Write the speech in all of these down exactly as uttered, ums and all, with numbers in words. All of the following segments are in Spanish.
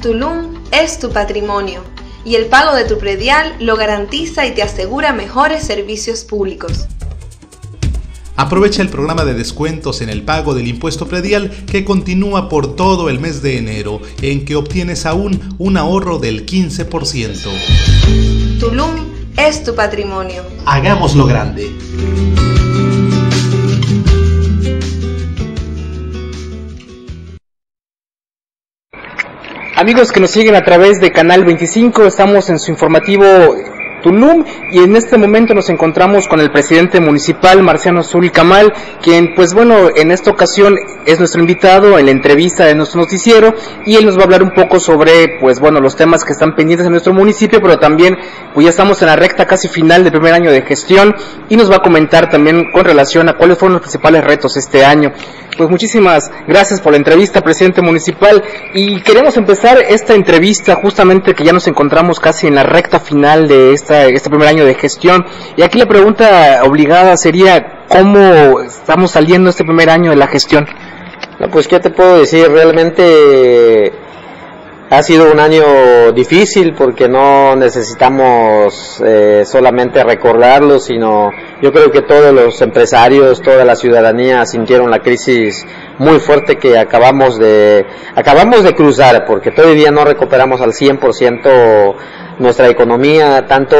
Tulum es tu patrimonio y el pago de tu predial lo garantiza y te asegura mejores servicios públicos. Aprovecha el programa de descuentos en el pago del impuesto predial que continúa por todo el mes de enero, en que obtienes aún un ahorro del quince por ciento. Tulum es tu patrimonio. Hagámoslo grande. Amigos que nos siguen a través de Canal veinticinco, estamos en su informativo Tulum y en este momento nos encontramos con el presidente municipal Marciano Zulcamal, quien pues bueno, en esta ocasión es nuestro invitado en la entrevista de nuestro noticiero y él nos va a hablar un poco sobre pues bueno, los temas que están pendientes en nuestro municipio, pero también pues ya estamos en la recta casi final del primer año de gestión y nos va a comentar también con relación a cuáles fueron los principales retos este año. Pues muchísimas gracias por la entrevista, presidente municipal, y queremos empezar esta entrevista justamente que ya nos encontramos casi en la recta final de esta, este primer año de gestión, y aquí la pregunta obligada sería, ¿cómo estamos saliendo este primer año de la gestión? No, pues qué te puedo decir, realmente ha sido un año difícil porque no necesitamos eh, solamente recordarlo, sino yo creo que todos los empresarios, toda la ciudadanía sintieron la crisis muy fuerte que acabamos de acabamos de cruzar, porque todavía no recuperamos al cien por ciento nuestra economía, tanto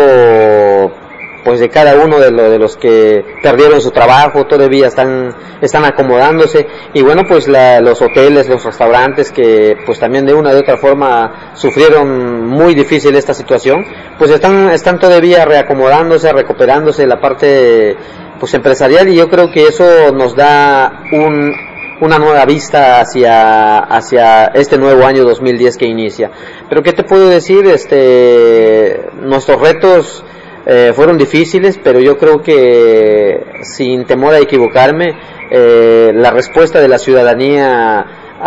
pues de cada uno de, lo, de los que perdieron su trabajo, todavía están están acomodándose, y bueno, pues la, los hoteles, los restaurantes que pues también de una u otra forma sufrieron muy difícil esta situación, pues están están todavía reacomodándose, recuperándose la parte pues empresarial, y yo creo que eso nos da un una nueva vista hacia hacia este nuevo año dos mil diez que inicia. Pero qué te puedo decir, este nuestros retos Eh, fueron difíciles, pero yo creo que sin temor a equivocarme, eh, la respuesta de la ciudadanía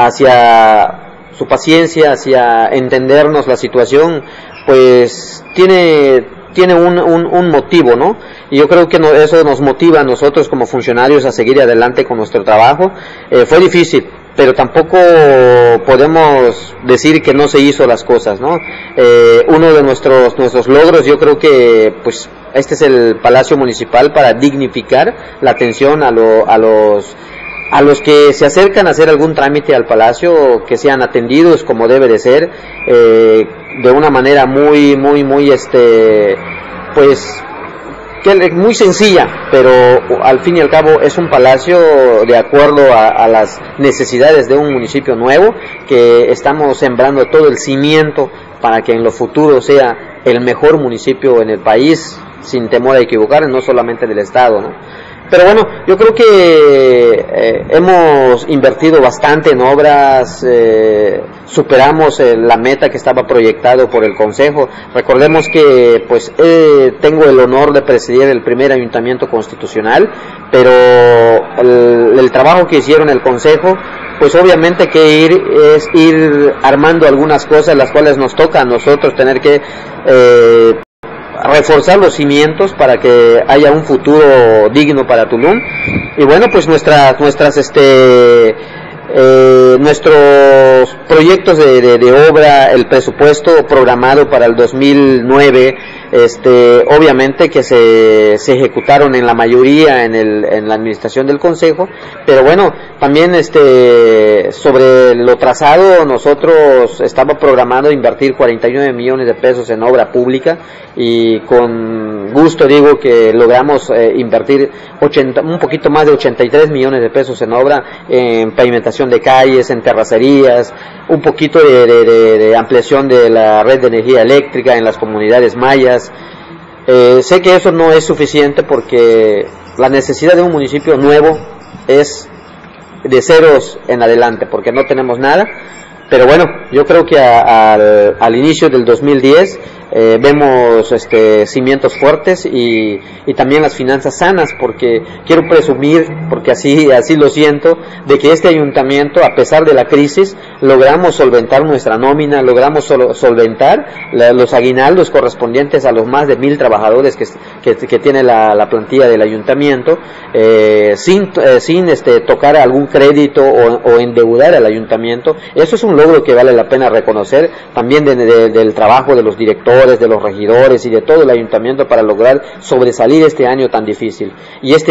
hacia su paciencia, hacia entendernos la situación, pues tiene tiene un, un, un motivo, ¿no? Y yo creo que no, eso nos motiva a nosotros como funcionarios a seguir adelante con nuestro trabajo. Eh, fue difícil, pero tampoco podemos decir que no se hizo las cosas, ¿no? Eh, uno de nuestros nuestros logros, yo creo que pues este es el Palacio Municipal para dignificar la atención a, lo, a los a los que se acercan a hacer algún trámite al Palacio, que sean atendidos como debe de ser, eh, de una manera muy muy muy este pues que muy sencilla, pero al fin y al cabo es un palacio de acuerdo a, a las necesidades de un municipio nuevo, que estamos sembrando todo el cimiento para que en lo futuro sea el mejor municipio en el país, sin temor a equivocar, no solamente del estado, ¿no? Pero bueno, yo creo que eh, hemos invertido bastante en obras, eh, superamos eh, la meta que estaba proyectado por el Consejo. Recordemos que pues eh, tengo el honor de presidir el primer ayuntamiento constitucional, pero el, el trabajo que hicieron el Consejo, pues obviamente que ir es ir armando algunas cosas, las cuales nos toca a nosotros tener que eh, reforzar los cimientos para que haya un futuro digno para Tulum. Y bueno, pues nuestras nuestras este eh, nuestros proyectos de, de, de obra, el presupuesto programado para el dos mil nueve, este obviamente que se, se ejecutaron en la mayoría en el en la administración del Consejo, pero bueno, también este sobre lo trazado, nosotros estaba programado invertir cuarenta y nueve millones de pesos en obra pública, y con gusto digo que logramos eh, invertir ochenta, un poquito más de ochenta y tres millones de pesos en obra, en pavimentación de calles, en terracerías, un poquito de, de, de, de ampliación de la red de energía eléctrica en las comunidades mayas. Eh, sé que eso no es suficiente, porque la necesidad de un municipio nuevo es de ceros en adelante, porque no tenemos nada. Pero bueno, yo creo que a, a, al inicio del dos mil diez eh, vemos este, cimientos fuertes y, y también las finanzas sanas, porque quiero presumir, porque así, así lo siento, de que este ayuntamiento, a pesar de la crisis, logramos solventar nuestra nómina, logramos sol, solventar la, los aguinaldos correspondientes a los más de mil trabajadores que, que, que tiene la, la plantilla del ayuntamiento, eh, sin, eh, sin este, tocar algún crédito o, o endeudar al ayuntamiento. Eso es un logro que vale la pena reconocer, también de, de, del trabajo de los directores, de los regidores y de todo el ayuntamiento para lograr sobresalir este año tan difícil. Y este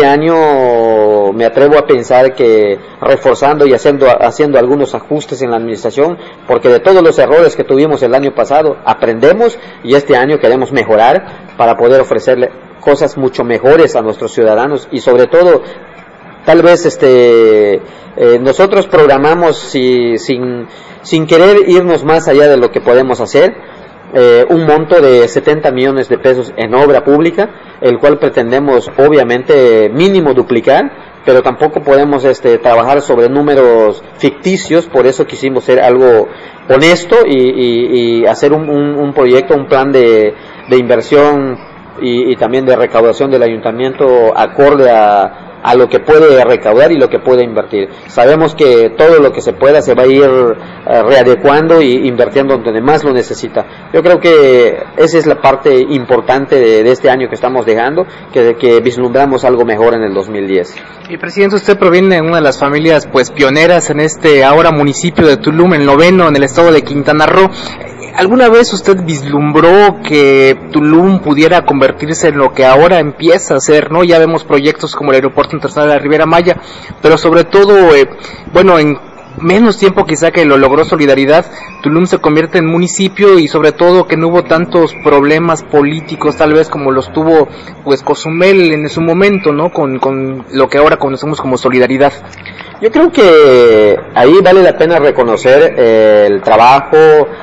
año me atrevo a pensar que reforzando y haciendo, haciendo algunos ajustes en la administración, porque de todos los errores que tuvimos el año pasado aprendemos, y este año queremos mejorar para poder ofrecerle cosas mucho mejores a nuestros ciudadanos. Y sobre todo, tal vez este eh, nosotros programamos si, sin, sin querer irnos más allá de lo que podemos hacer, eh, un monto de setenta millones de pesos en obra pública, el cual pretendemos obviamente mínimo duplicar, pero tampoco podemos este, trabajar sobre números ficticios. Por eso quisimos ser algo honesto y, y, y hacer un, un, un proyecto, un plan de, de inversión y, y también de recaudación del ayuntamiento acorde a, a lo que puede recaudar y lo que puede invertir. Sabemos que todo lo que se pueda se va a ir uh, readecuando y invirtiendo donde más lo necesita. Yo creo que esa es la parte importante de, de este año que estamos dejando, que, que vislumbramos algo mejor en el dos mil diez. Y presidente, usted proviene de una de las familias pues pioneras en este ahora municipio de Tulum, el noveno en el estado de Quintana Roo. ¿Alguna vez usted vislumbró que Tulum pudiera convertirse en lo que ahora empieza a ser, ¿no? Ya vemos proyectos como el Aeropuerto Internacional de la Riviera Maya, pero sobre todo, eh, bueno, en menos tiempo quizá que lo logró Solidaridad, Tulum se convierte en municipio, y sobre todo que no hubo tantos problemas políticos tal vez como los tuvo pues Cozumel en su momento, ¿no? Con, con lo que ahora conocemos como Solidaridad. Yo creo que ahí vale la pena reconocer eh, el trabajo,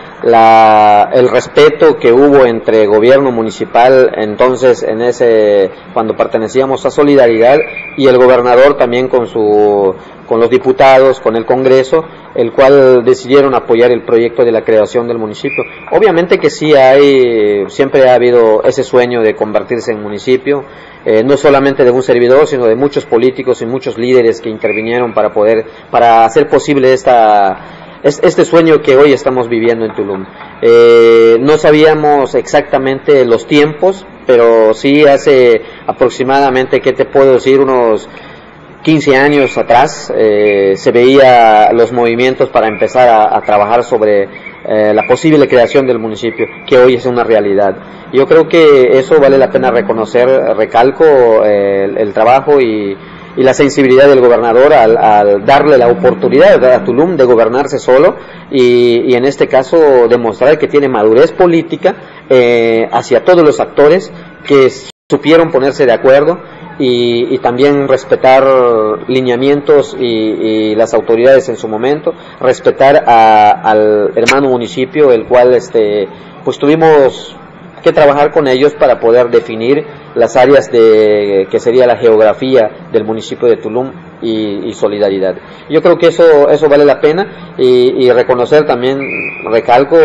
La, el respeto que hubo entre gobierno municipal entonces en ese cuando pertenecíamos a Solidaridad y el gobernador también con su con los diputados, con el Congreso, el cual decidieron apoyar el proyecto de la creación del municipio. Obviamente que sí hay, siempre ha habido ese sueño de convertirse en municipio, eh, no solamente de un servidor, sino de muchos políticos y muchos líderes que intervinieron para poder, para hacer posible esta este sueño que hoy estamos viviendo en Tulum. Eh, no sabíamos exactamente los tiempos, pero sí hace aproximadamente, ¿qué te puedo decir?, unos quince años atrás, eh, se veía los movimientos para empezar a, a trabajar sobre eh, la posible creación del municipio, que hoy es una realidad. Yo creo que eso vale la pena reconocer, recalco eh, el, el trabajo y y la sensibilidad del gobernador al, al darle la oportunidad a Tulum de gobernarse solo y, y en este caso demostrar que tiene madurez política eh, hacia todos los actores que supieron ponerse de acuerdo y, y también respetar lineamientos y, y las autoridades en su momento, respetar a, al hermano municipio, el cual este pues tuvimos que trabajar con ellos para poder definir las áreas de que sería la geografía del municipio de Tulum y, y Solidaridad. Yo creo que eso eso vale la pena y, y reconocer también, recalco,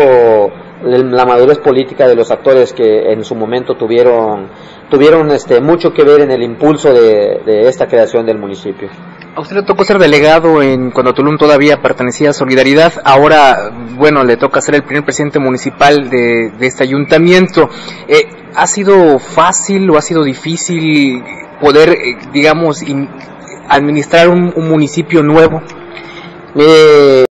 la madurez política de los actores que en su momento tuvieron tuvieron este mucho que ver en el impulso de, de esta creación del municipio. A usted le tocó ser delegado en cuando Tulum todavía pertenecía a Solidaridad, ahora, bueno, le toca ser el primer presidente municipal de, de este ayuntamiento. Eh, ¿Ha sido fácil o ha sido difícil poder, eh, digamos, in, administrar un, un municipio nuevo? Eh,